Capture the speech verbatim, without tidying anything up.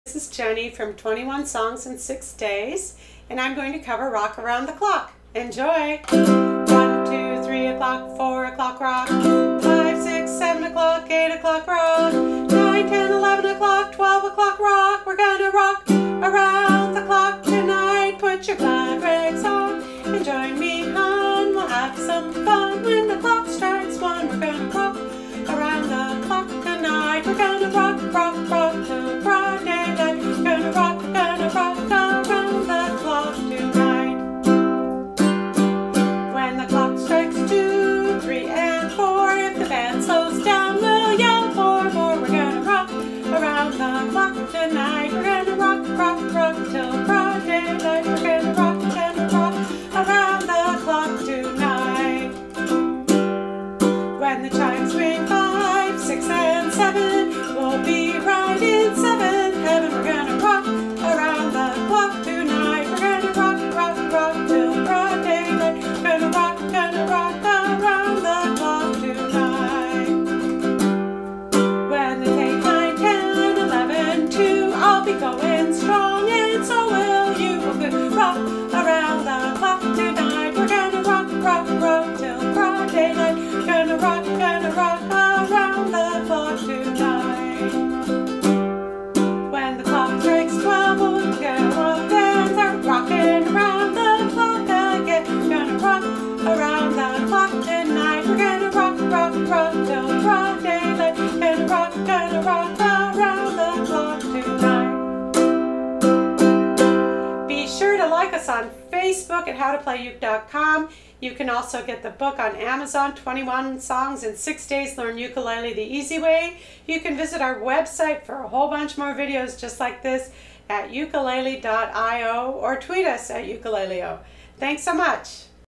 This is Jenny from twenty-one Songs in Six Days, and I'm going to cover Rock Around the Clock. Enjoy! One, two, three o'clock, four o'clock rock, five, six, seven o'clock, eight o'clock rock, nine, ten, eleven o'clock, twelve o'clock rock. We're gonna rock around the clock tonight. Put your glad rags on and join me, hon. We'll have some fun when the clock strikes one. We're gonna rock around the clock tonight. We're gonna rock, rock, rock till broad daylight. Gonna rock, gonna rock around the clock tonight. When the clock strikes two, three, and four, if the band slows down, we'll yell for more. We're gonna rock around the clock tonight. We're gonna rock, rock, rock till broad daylight. We're gonna rock, gonna rock around the clock tonight. When the chimes ring five, six, and seven, we'll be right in seventh heaven. We're gonna rock around the clock tonight. We're gonna rock, rock, rock till broad daylight. Gonna rock, gonna rock around the clock tonight. When the eight, nine, ten, eleven, two, I'll be going strong, and so will you. We're gonna rock around the clock tonight. We're gonna rock, rock, rock till broad daylight. Gonna rock, gonna rock around the clock tonight. When the clock strikes twelve, we'll go up and start rocking around the clock again. Gonna rock around the clock tonight. We're gonna rock, rock, rock till broad daylight. Gonna rock, gonna rock around the clock tonight. Be sure to like us on Facebook at how to play uke dot com. You can also get the book on Amazon, twenty-one Songs in Six Days, Learn Ukulele the Easy Way. You can visit our website for a whole bunch more videos just like this at ukulele dot i o or tweet us at ukuleleo. Thanks so much.